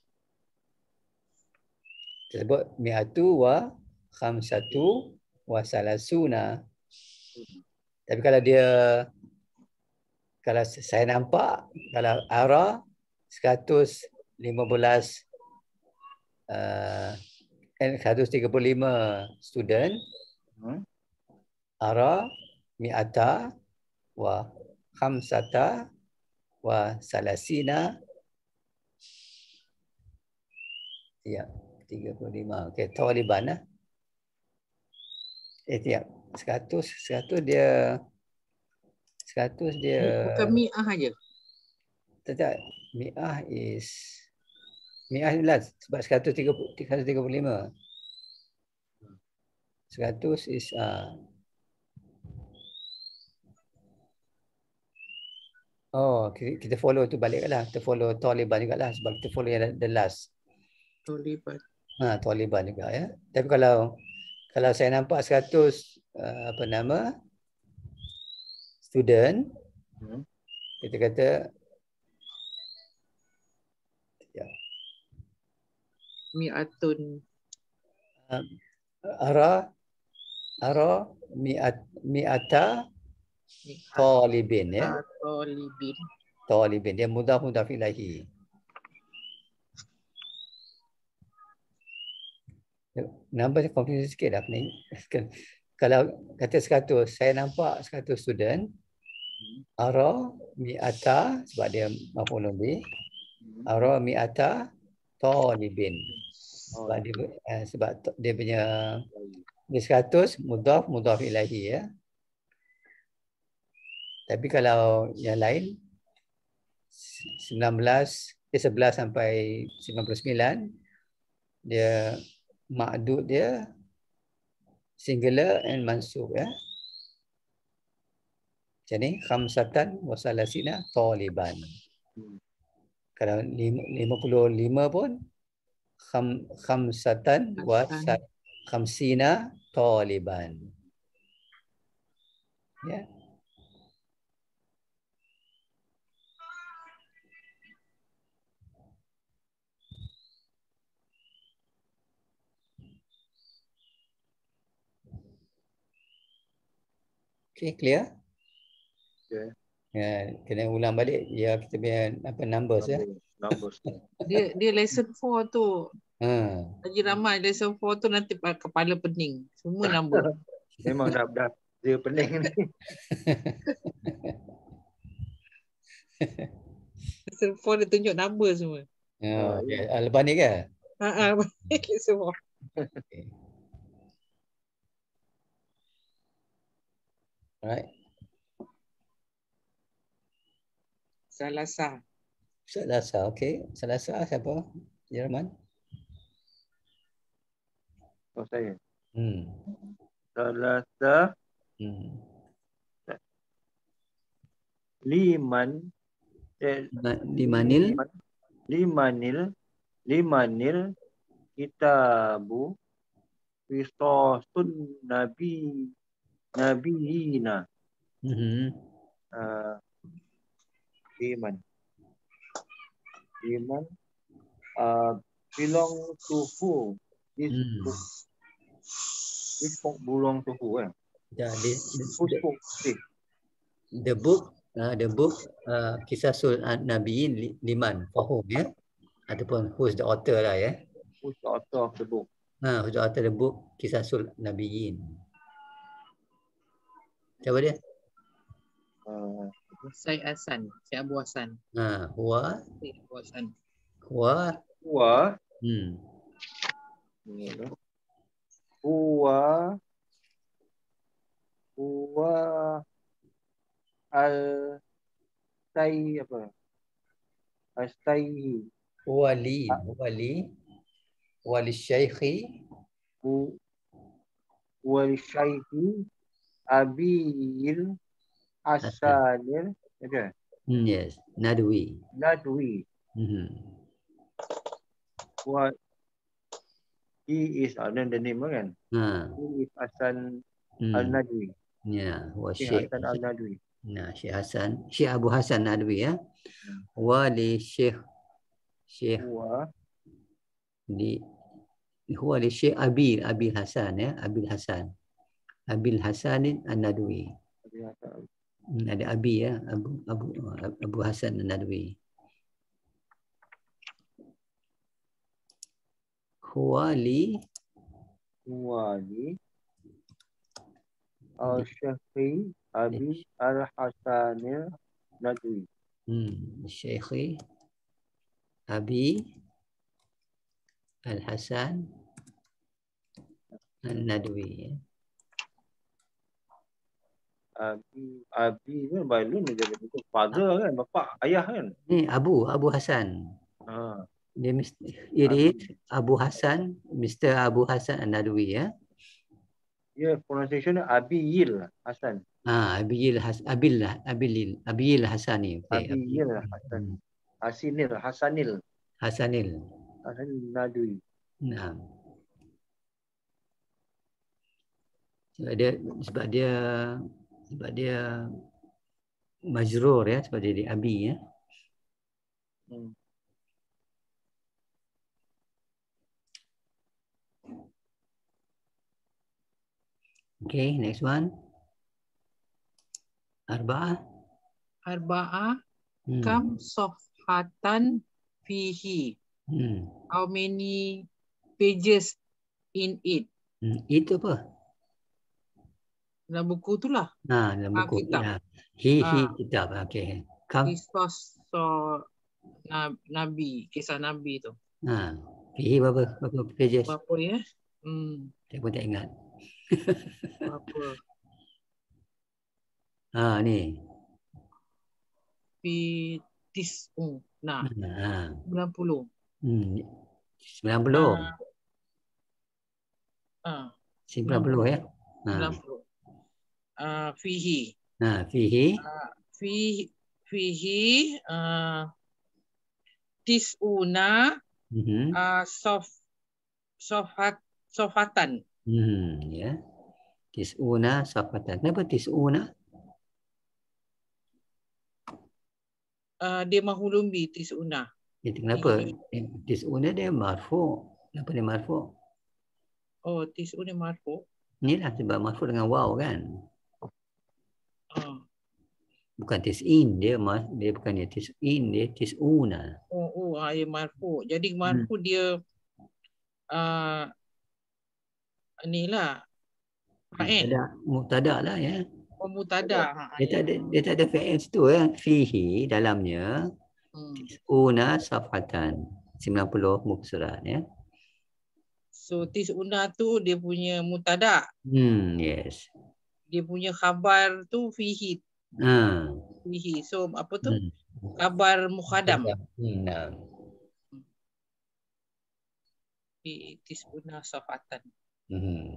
kita sebut mi'atu wa khamsatu wa salasuna. Tapi kalau dia, kalau saya nampak, kalau ara seratus lima belas, uh, seratus tiga puluh lima student, Hmm? ara mi'ata wa khamsata wa salasina. Ya, tiga puluh lima. Okey, Taliban lah. Eh, tiap. seratus, seratus dia, seratus dia. bukan mi'ah aja. Tak, tak. Mi'ah is, mi'ah ni lah sebab seratus tiga puluh, seratus tiga puluh lima. seratus is, uh, oh, kita follow tu balik lah. Kita follow Taliban juga lah sebab kita follow yang the last. Taliban. Ha, Taliban juga ya. Tapi kalau kalau saya nampak seratus uh, apa nama student, Hmm. kita kata ya, Mi'atun. uh, ara ara mi'at mi'ata talibin ya. Talibin. Talibin dia mudhaf mudhaf ilahi. Nampak confusing sikit dah ni. Kalau kata seratus, saya nampak seratus student. Ara mi'ata sebab dia maf'ul bih. Ara mi'ata talibin. Sebab dia eh, sebab dia punya dia seratus mudhaf mudhaf ilahi ya. Tapi kalau yang lain sembilan belas, dia sebelas sampai sembilan puluh sembilan, dia ma'dud dia singular and mansub ya. Macam ni, khamsatan wa salasina taliban. Hmm. Kalau lima puluh lima pun kham, khamsatan wa khamsina taliban. Ya. Okay, clear? Okay. Ya, kena ulang balik ya kita punya apa numbers ya. Numbers. Dia dia lesson four tu. Ha. Haji Ramai lesson four tu nanti kepala pening. Semua number. Memang dah dah dia pening ni. Lesson four dia tunjuk number semua. Ya, okay. Ah, lepas ni ke? Ha ah, lesson four. Okay. Alright. Salasa. Salasa, okey. Salasa siapa? Jerman. Oh, saya. Hmm. Salasa Hmm. liman eh, Limanil limanil limanil kitabu qisasun nabi nabiyina. Mhm. Uh, liman liman uh, belong to who? This Hmm. book Which book belong to who kan? Yeah, the, the, Whose the, book? Eh, the book, uh, the book uh, Kisasul Nabiin li- liman for whom ya, ataupun who's the author lah ya. who's the author of the book? Ha, who's the author of the book Kisasul Nabiin. Siapa dia? Uh, Syed Hasan, Syed Abu Hasan. Ha, huwa, Syed Abu Hasan. huwa, Huwa, hmm. ni tu. Huwa, Huwa al Tay apa? Astaihi. Huwa li, huwa li, huwa li syaikhi, Hu wal Syaihi Abil Hasanil ada hmm, yes, Nadwi. Nadwi. Hmm. What he is, ah, then the name kan? Ha, He is Hasan hmm. Al-Nadwi. Ya, huwa Syekh Syekh. Hasan Al-Nadwi. Nah, Syekh Hasan, Syekh Abu Hasan Nadwi ya. Hmm. Wa li Syekh Syekh Huwa di huwa li Syekh Abil Abil Hasan ya, Abil Hasan. Abil Hasan An-Nadwi. Hmm, ada Abi ya, Abu Abu Abu Hasan An-Nadwi. Huwa li Huwa li Al-Syekhi Abi Al-Hasanil Nadwi. hmm, Syekh Abi Al-Hasan An-Nadwi ya. Abi Abi kan balun dia jadi betul father kan, bapa, ayah kan. Ni Abu Abu Hasan. Ha. Dia mesti it is Abu Hasan, Mister Abu Hasan An-Nadwi ya. Dia pronunciation dia Abiyil Hasan. Ah, Abil Has Abil Abil Abil Hasani. Okay. Abiyil Hasan. Hasinil Hasanil Hasanil. Hasanil Nadwi. Nah. Sebab dia sebab dia sebab dia majrur ya, sebab dia di Abi ya. Hmm. Okay, next one. Arba'ah. Arba'ah Hmm. kam safhatan fihi. Hmm. How many pages in it? Hmm. Itu apa? Dalam buku tu lah. Nah, dalam Ah, buku. kitab. Ya. Hi hi Ah. kitab. Okay. Kam. Kisah so, Nabi, kisah Nabi tu. Ha. Fihi berapa? Berapa pages? Berapa ya? Hmm, Saya pun tak ingat. berapa? Ha ni. Fi tis'u. Nah, Ha. sembilan puluh. Hmm. sembilan puluh. Ah, sembilan puluh ya. sembilan Ha. puluh. Ah, fihi. Nah, fihi. Ah, fi fihi ah tis'una Mhm. ah sof sofat sofatan. Hmm, ya. Tis'una safatan. Kenapa tis'una? Uh, dia mahulumbi tis'una. Itu kenapa? Tis'una dia marfu. Kenapa dia marfu? Oh, tis'una marfu. Inilah sebab marfu dengan waw kan. Uh. Bukan tis'in dia mas dia bukan dia tis'in dia tis'una. Oh, oh, ah, ya marfu. Jadi marfu hmm. dia uh, inilah fa'il. Mubtada, mubtada lah ya. Oh, mubtada. Ha, dia ya. tak ada dia tak ada fa'il situ ya. Fihi dalamnya hmm. tis'una safatan. sembilan puluh muka surat ya. So tis'una tu dia punya mubtada. Hmm, yes. Dia punya khabar tu fihi. Ha. Fihi. So apa tu? Hmm. Khabar mukhadam. Hmm, nah. Di tis'una safatan. Hmm.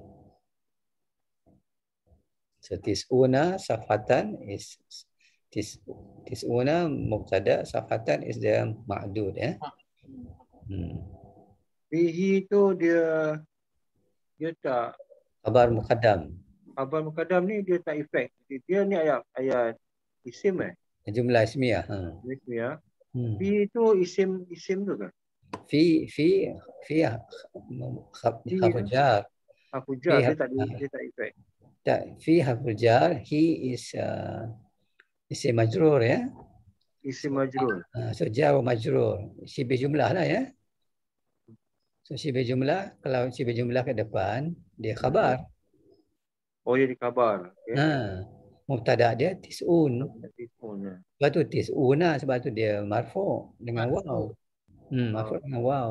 So tis'una safatan is tis tis'una mubtada, safatan is the ma'dud ya. Hmm. Fihi tu dia dia tak Khabar muqaddam. Khabar muqaddam ni dia tak efek. Dia ni ayat ayat isim eh. Jumlah ismiyah. Ha. Ismiyah. Hmm. Fi tu isim isim tu kan? Fi fi fi khabar jar. Harfu jar Fi dia tak harf- ada, dia tak effect. tak, fi harful jar, he is uh, isim majrur ya. Isim majrur. Uh, so jar wa majrur. Syibih jumlah lah ya. So syibih jumlah, kalau syibih jumlah ke depan, dia khabar. Oh, dia dikhabar. Okay. Ha, mubtada dia tis'un. Telefonnya. Sebab tu tis'un lah, sebab tu dia marfu dengan Marfu'. waw. Hmm, marfu dengan waw.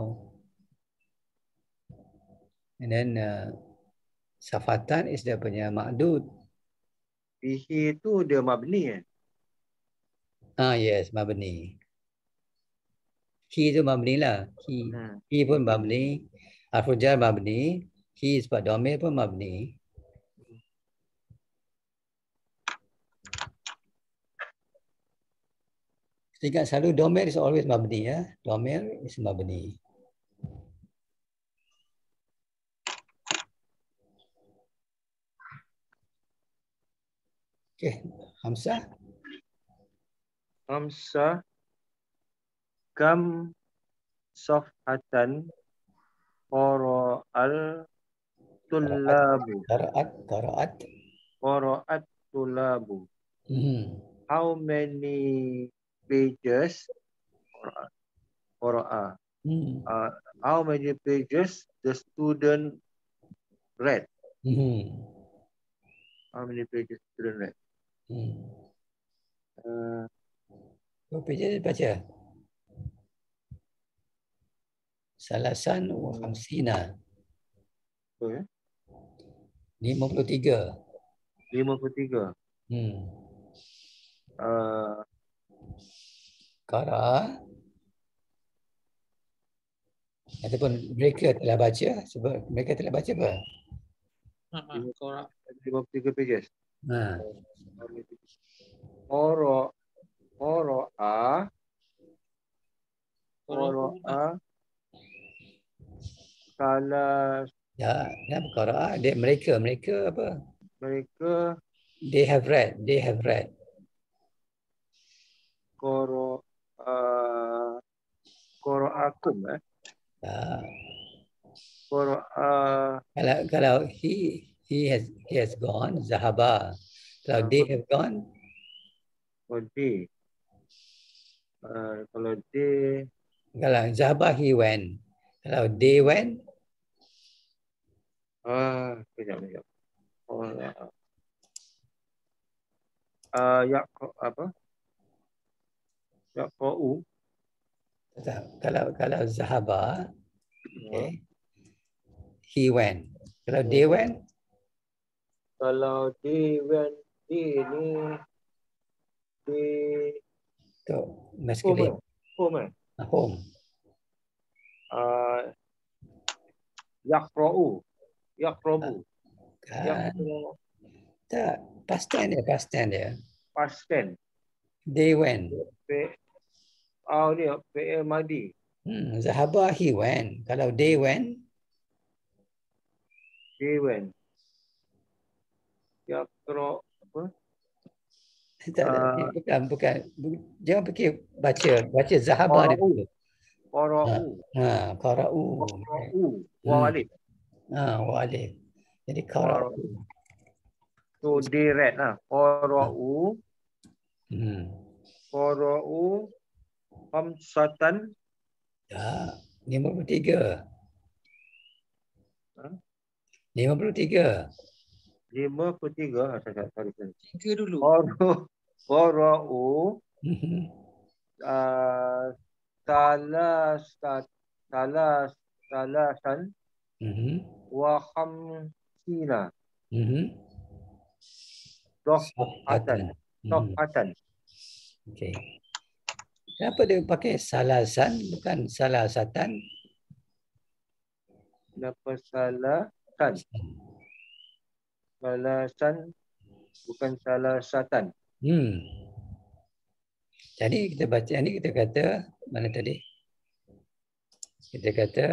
And then uh, safatan is dia punya ma'dud. Fihi tu dia mabni kan? Ah yes, mabni. He tu mabni lah. He, Hmm. he pun mabni. Harful jar mabni. He sebab domir pun mabni. Ingat selalu domir is always mabni ya. Domir is mabni. Okay, Hamzah. Hamzah kam safhatan qara'al tullabu. Qaraat, qaraat. Qara'at tullabu. Hmm. How many pages qara'a? Qara'a. Hmm. Uh, how many pages the student read? Hmm. How many pages the student read? Hmm. Uh, Berapa je baca? Salasan wa khamsina. apa ya? lima puluh tiga. lima puluh tiga. Hmm. Uh, Qara ataupun mereka telah baca, sebab mereka telah baca apa? Ha, ha, korang. lima puluh tiga pages. Ha. Qara qara'a Korang. qara'a salah Ya, ya qara dia mereka, mereka apa? mereka They have read, they have read. qara'a qara'akum eh. Ya. Qara'a Kalau kalau he he has he has gone, zahaba. Kalau uh, they have gone, Odi. Uh, kalau dia kalau zahaba he went. Kalau they went, ah kejap kejap. Oh, uh, ya apa? Yaqra'u. tak, kalau kalau zahaba, okay, he went. Kalau they went, Kalau di when di ni di tu home masculine. eh? Home eh? Home. Uh, Yaqra'u. Yaqrabu. Kan? Yaqra'u. Tak, past tense dia, past tense dia. Past tense. They went. P oh ni fi'il madi. Hmm, zahaba he went. Kalau they went, They went. Yaqra apa? tak, Uh, bukan, bukan, bu- jangan fikir baca, baca zahaba dia. Qara'u. Ha, Qara'u. ha, qara'u. Qara'u. Waw Hmm. alif. Ha, wa alif. Jadi Qara'u. qara'u. So they read lah. Qara'u. Hmm. Qara'u. Khamsatan. Ya, lima puluh tiga. Ha? lima puluh tiga. lima puluh tiga. Sorry, sorry, sorry. Tiga dulu. Qara'u. Qara'u. Mhm. Uh, salas salas salasan Mhm. wa khamsina Mhm. dohatan Mhm. dohatan. Okey. Kenapa dia pakai salasan bukan salasatan? Kenapa salasan? Salasan bukan salasatan. Hmm. Jadi kita baca ni, kita kata mana tadi? Kita kata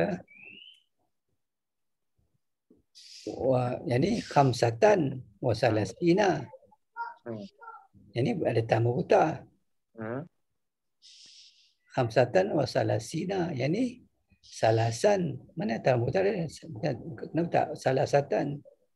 wah, yani khamsatan wa salasina. Hmm. Ini ada tamu buta. Ha? Khamsatan wa salasina, yani Salasan. Mana tamah buta dia? Kenapa tak salasatan?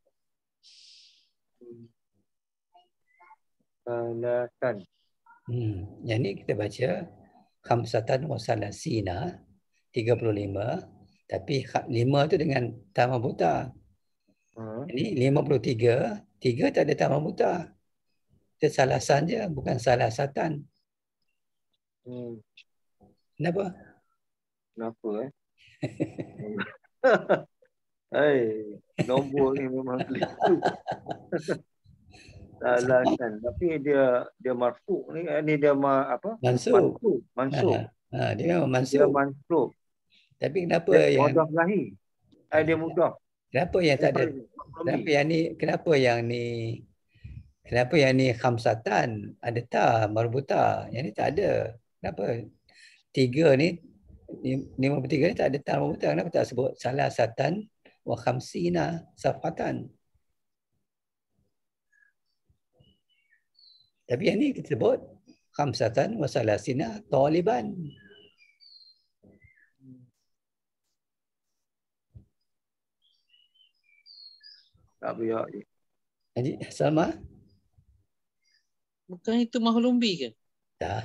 Salasan. Hmm. Yang ni kita baca khamsatan wa salasina, tiga puluh lima. Tapi lima tu dengan tamah buta. Hmm. Ini lima puluh tiga. tiga tak ada tamah buta. Itu salasan je, bukan salasatan. Hmm. Kenapa? Kenapa eh? Hai, nombor ni memang keliru. Salasan. Tapi dia dia marfu ni, ni dia ma, apa? Mansub. Mansub. Mansub. Ha, ha, dia memang Dia mansub. mansub. Tapi kenapa Dia yang mudah lahi. Eh, dia mudah. kenapa yang tak ada kenapa yang ni kenapa yang ni kenapa yang ni khamsatan ada ta marbuta, yang ni tak ada. Kenapa tiga ni lima puluh tiga ni tak ada ta marbuta, kenapa tak sebut salasatan wa khamsina safatan? Tapi yang ni kita sebut khamsatan wa salasina taliban. Tak biar je. Jadi Salma? Bukan itu mahulumbi ke? Tak.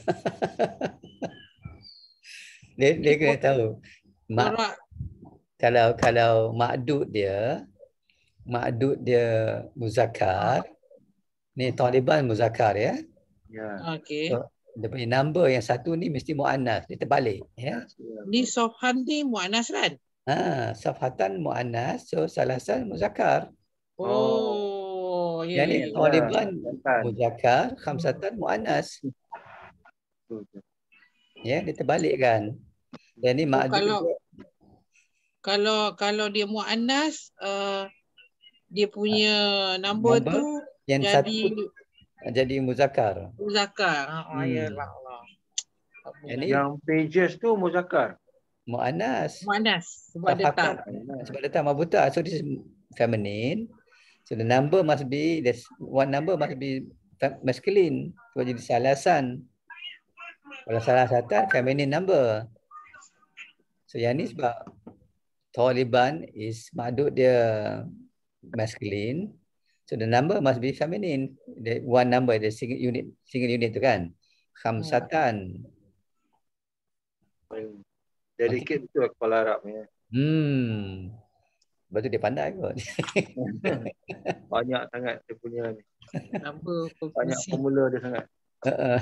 dia dia kena tahu. Mak, Borak. kalau kalau makdud dia makdud dia muzakkar. Ni Taliban muzakkar ya. Ya. Okey. So, dia punya number yang satu ni mesti muannas, dia terbalik ya. Ni sofhan ni muannas kan? Ha, safhatan muannas, so salasan muzakkar. Oh, ya Yang ni ya. ya. Taliban Ya. muzakkar, khamsatan muannas. Ya, dia terbalik kan. Yang ni Oh, makdud kalau dia, kalau kalau dia muannas, uh, dia punya number, number tu yang jadi satu jadi muzakkar. muzakkar. Ha, Hmm. yalah Allah. Yang ni Yang pages tu muzakkar. muannas. Muannas sebab ada ta. Sebab ada ta marbuta. So this is feminine. So the number must be, there's one number must be masculine. So jadi salasan. Kalau salasatan, feminine number. So yang ni sebab Taliban is makdud dia masculine. So the number must be feminine. The one number, the single unit, single unit tu kan. Khamsatan. Dedicate betul kepala Arab ni. Hmm. Sebab tu dia pandai kot. Banyak sangat dia punya ni. Number Banyak provinsi. formula dia sangat. Uh-uh.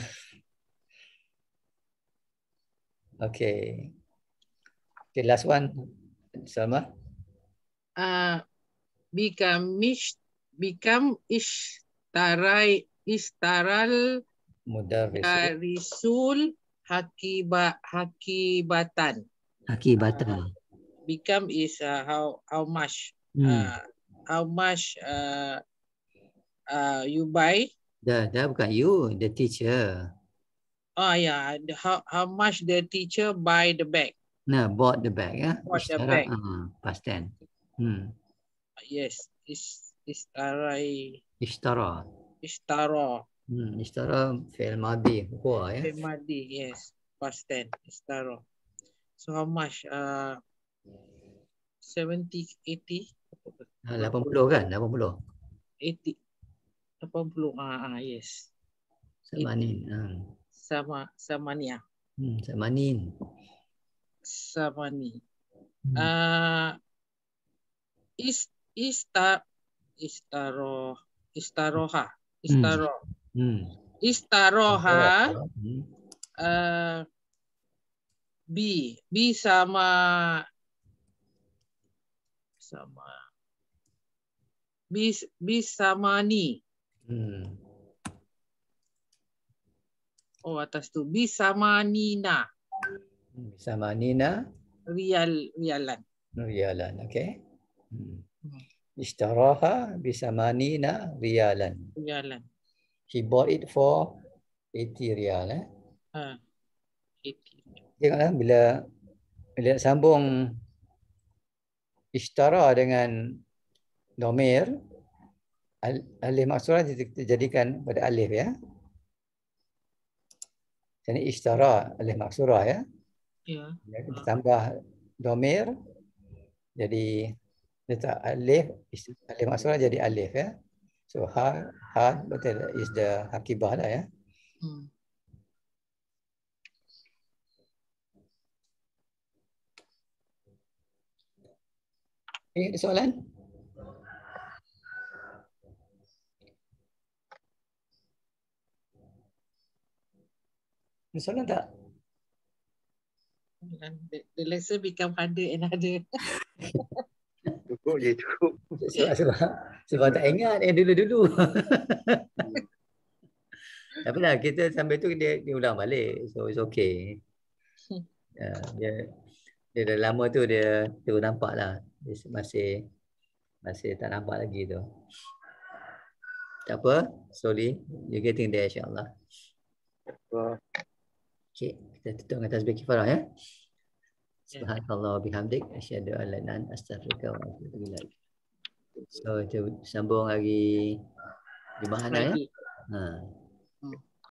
Okay. Okay, last one. Salma. Uh, become mish, become ishtarai istaral Mudarrisul. darisul hakiba hakibatan. Hakibatan. Become is uh, how how much Hmm. uh, how much uh, uh, you buy. Dah, dah bukan you, the teacher. Oh yeah, the, how how much the teacher buy the bag. Nah, bought the bag ya. Bought the Ishtara, bag. uh, past tense. Hmm. Yes, is istarai Ishtara. istara. Hmm, ishtara fi'il madhi, huwa ya. Fi'il madhi, yes, past tense istara. So how much? Uh, seventy, eighty. Ha, lapan puluh kan? lapan puluh. eighty. lapan puluh. Ah, ah yes. Samanin. Ha. Sama samania. Hmm, samanin. Samani. Hmm. Uh, is istar istaro istaroha istaro Hmm. istaroha Hmm. uh, B B sama sama B B sama ni. Hmm. Oh, atas tu B sama Nina. Samanina. Rial rialan. Rialan, okay. Hmm. Ishtaraha bisamanina rialan. Rialan. He bought it for eighty rial. Eh? Ha. eighty. Tengoklah bila bila sambung ishtara dengan domir, al, alif maksurah dijadikan pada alif ya. Jadi ishtara alif maksurah ya. Ya. Kita tambah domir. Jadi letak alif, alif maksudnya jadi alif ya. So ha, ha betul is the akibah lah ya. Hmm. Eh, ada soalan? Ada soalan tak? The, the lesson become harder and harder. Cukup je, cukup. Sebab, sebab, sebab tak ingat yang dulu-dulu. Tapi lah kita sampai tu dia, dia ulang balik. So it's okay. Uh, dia, dia dah lama tu dia tu nampak lah. Dia masih masih tak nampak lagi tu. Tak apa. Slowly. You're getting there insyaAllah. Okay. Kita tutup dengan tasbih kifarah ya. Subhanallah bihamdik. Asyhadu an la ilaha illa anta astaghfiruka wa atubu ilaik. So kita sambung lagi di mana ya? Ha. Hmm.